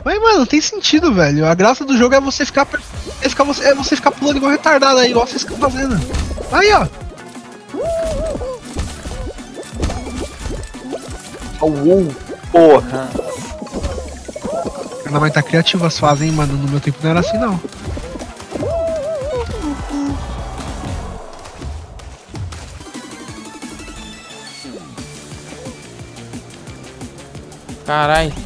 Mas, mano, não tem sentido, velho. A graça do jogo é você ficar. Você ficar pulando igual retardado aí, igual vocês estão fazendo. Aí, ó. Porra. Ela vai estar criativa as fases, hein, mano. No meu tempo não era assim, não. Caralho.